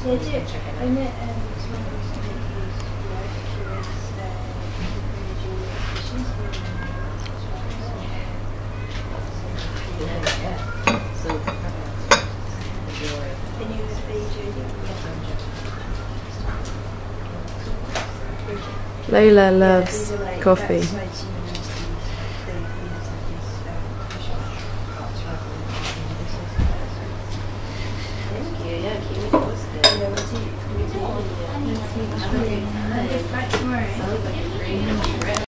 They do. I met someone who's Layla loves coffee. Thank you. Yeah, keep me posted. Tomorrow. Sounds like a dream.